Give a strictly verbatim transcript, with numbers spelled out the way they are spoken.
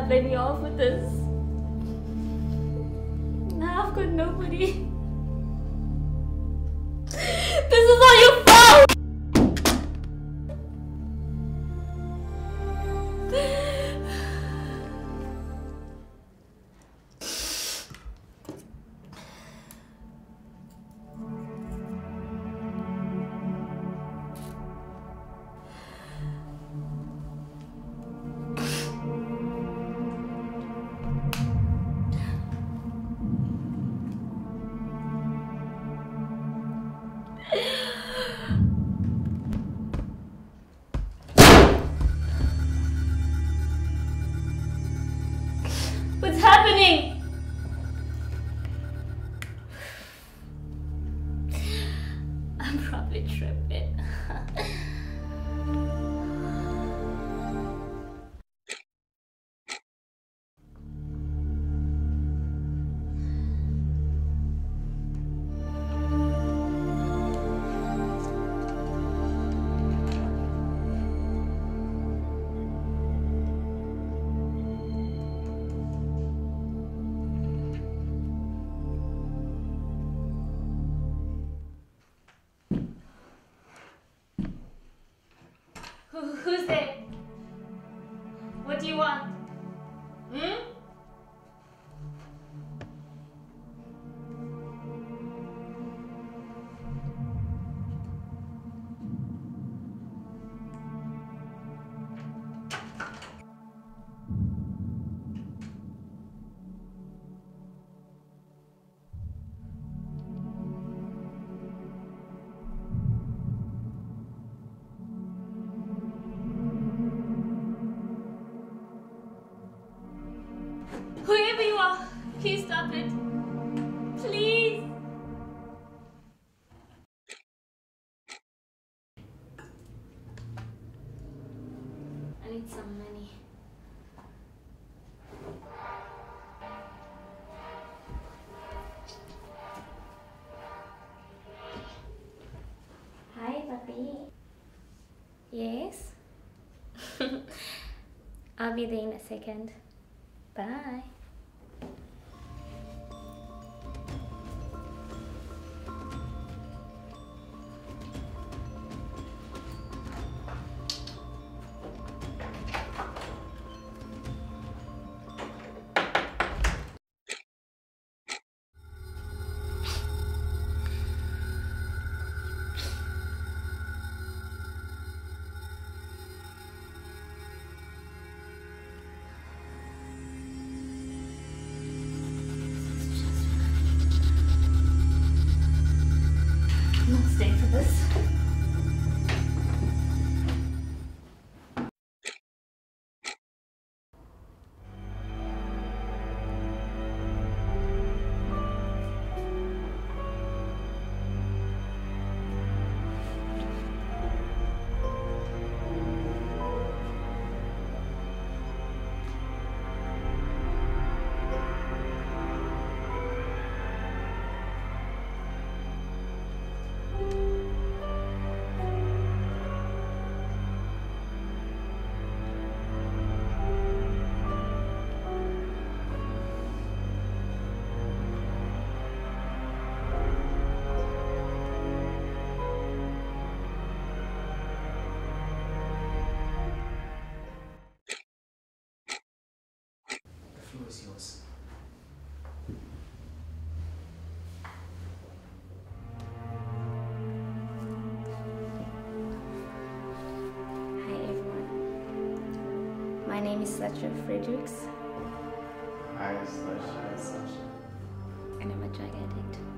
played me off with this. Now I've got nobody. This is all your fault! What's happening? I'm probably tripping. Who, who's there? What do you want? Hmm? Whoever you are, please stop it. Please. I need some money. Hi, puppy. Yes? I'll be there in a second. Bye. I'm not staying for this. The floor is yours. Hi everyone. My name is Sasha Fredericks Hi, Sasha. and I'm a drug addict.